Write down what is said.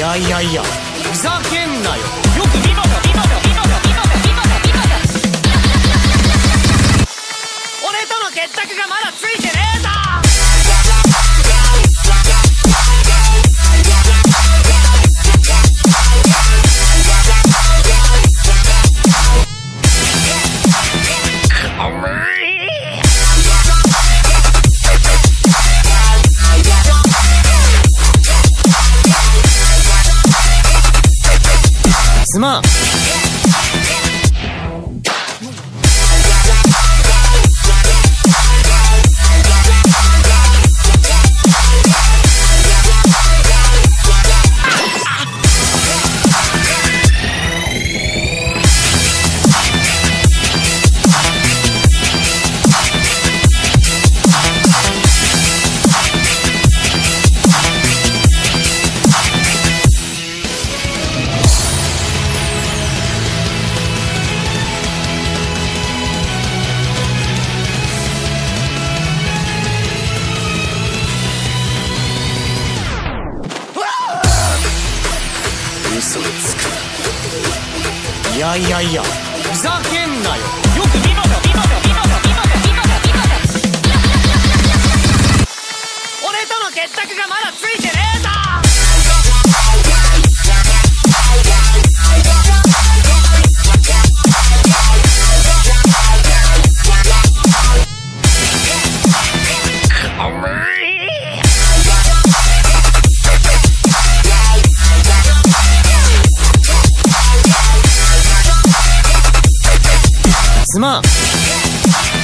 やいやいや、ふざけんなよ。 よく見ろよ、見ろよ、見ろよ、見ろよ、見ろよ、見ろよ。俺との決着がまだついてねえぞ。 すまん。 嘘つくな。いやいやいや、ふざけんなよ。 よく見ろよ、見ろよ、見ろよ、見ろよ、見ろよ、見ろよ。俺との決着がまだついてねえぞ。 すまん。